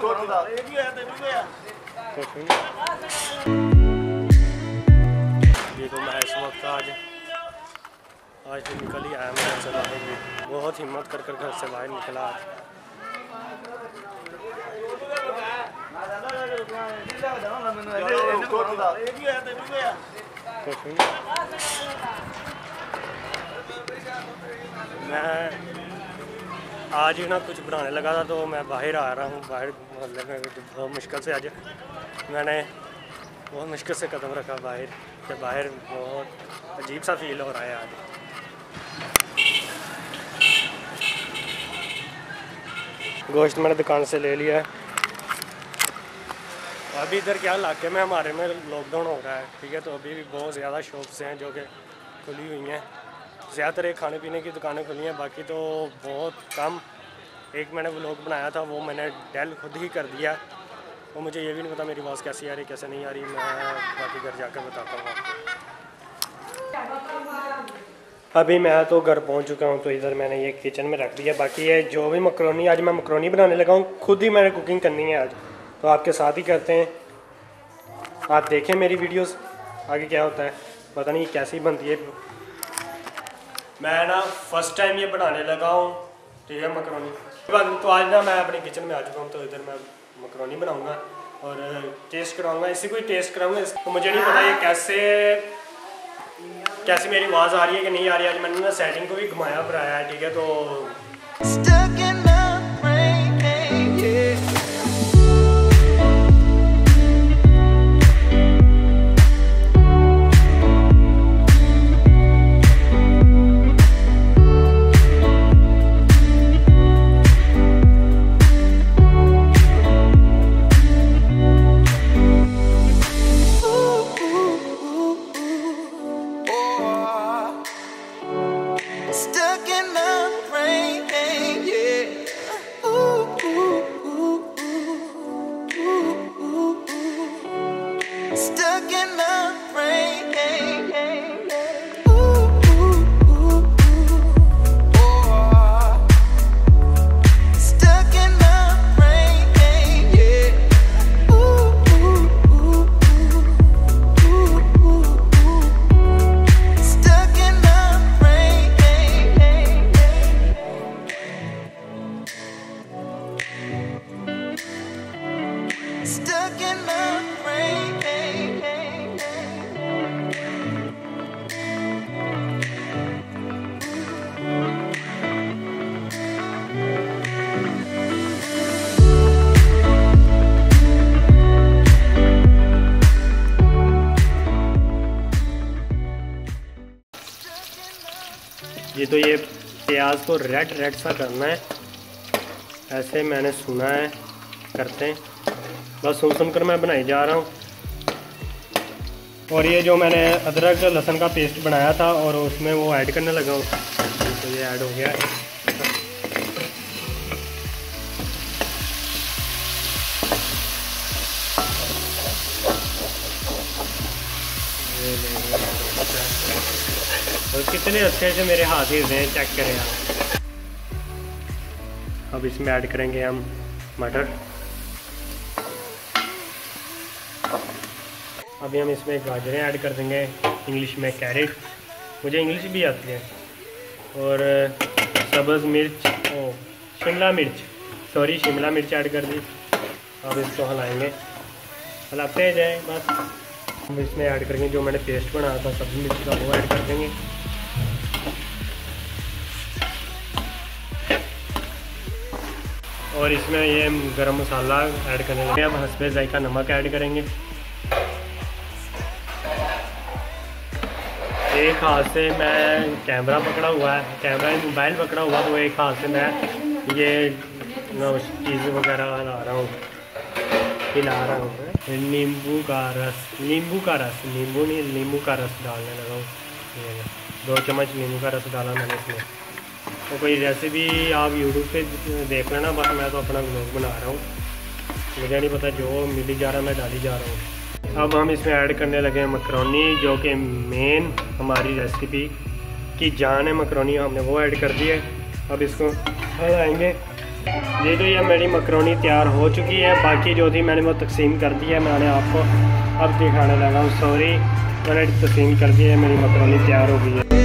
ये तो मैं इस वक्त आज तो निकल ही आया मैं घर से बाहर भी बहुत हिम्मत कर घर से बाहर निकला आज। मैं आज ही ना कुछ बनाने लगा था तो मैं बाहर आ रहा हूँ। बाहर मोहल्ले में बहुत मुश्किल से आज मैंने बहुत मुश्किल से कदम रखा बाहर के बाहर। बहुत अजीब सा फील हो रहा है आज। गोश्त मैंने दुकान से ले लिया है। अभी इधर क्या इलाके में हमारे में लॉकडाउन हो रहा है, ठीक है। तो अभी भी बहुत ज़्यादा शॉप्स हैं जो कि खुली हुई हैं। ज़्यादातर एक खाने पीने की दुकानें खुली हैं, बाकी तो बहुत कम। एक मैंने व्लॉग बनाया था वो मैंने डेल खुद ही कर दिया। वो मुझे ये भी नहीं पता मेरी आवाज़ कैसी आ रही कैसे नहीं आ रही। मैं बाकी घर जाकर बताता हूँ आपको। अभी मैं तो घर पहुँच चुका हूँ। तो इधर मैंने ये किचन में रख दिया। बाकी ये जो भी मकरोनी, आज मैं मकरोनी बनाने लगा हूँ। खुद ही मैंने कुकिंग करनी है आज, तो आपके साथ ही करते हैं। आप देखें मेरी वीडियोस, आगे क्या होता है पता नहीं कैसी बनती है। मैं ना फर्स्ट टाइम ये बनाने लगा हूँ, ठीक है, मकरोनी। तो आज ना मैं अपने किचन में आ चुका हूँ। तो इधर मैं मकरोनी बनाऊँगा और टेस्ट कराऊँगा, इसी को ही टेस्ट कराऊँगा। तो मुझे नहीं पता ये कैसे मेरी आवाज़ आ रही है कि नहीं आ रही है। आज मैंने ना सेटिंग को भी घुमाया फिराया है, ठीक है। तो ये प्याज को रेड सा करना है, ऐसे मैंने सुना है करते हैं। बस सुनकर मैं बनाई जा रहा हूँ। और ये जो मैंने अदरक लहसुन का पेस्ट बनाया था और उसमें वो ऐड करने लगा हूँ। तो ये ऐड हो गया है। और कितने अच्छे से मेरे हाथ हिल रहे हैं, चेक करें आप। अब इसमें ऐड करेंगे हम मटर। अभी हम इसमें गाजरें ऐड कर देंगे, इंग्लिश में कैरेट, मुझे इंग्लिश भी आती है। और सब्ज़ मिर्च, शिमला मिर्च ऐड कर दी। अब इसको हिलाएंगे, हिलाते जाए बस। हम इसमें ऐड करेंगे जो मैंने पेस्ट बनाया था सब्ज़ी मिर्च का, वो ऐड कर देंगे। और इसमें ये गरम मसाला ऐड करने लगे। अब हस्बे जायका नमक ऐड करेंगे। एक हाथ से मैं कैमरा पकड़ा हुआ है, मोबाइल पकड़ा हुआ, तो एक हाथ से मैं ये चीज़ वगैरह हिला रहा हूँ। नींबू का रस नींबू का रस डालने लगा हूँ। 2 चम्मच नींबू का रस डाला मैंने इसमें। तो कोई रेसिपी आप यूट्यूब पे देख लेना, बस मैं तो अपना व्लॉग बना रहा हूँ। मुझे नहीं पता, जो मिल जा रहा मैं डाली जा रहा हूँ। अब हम इसमें ऐड करने लगे हैं मकरोनी, जो कि मेन हमारी रेसिपी की जान है। मकरोनी हमने वो ऐड कर दी है। अब इसको हिलाएंगे ये तो ये मेरी मकरोनी तैयार हो चुकी है, बाकी जो थी मैंने वो तकसीम कर दी है। मैंने आपको अब दिखाने लगा हूँ, सॉरी मैंने तकसीम कर दी है, मेरी मकरोनी तैयार हो गई है।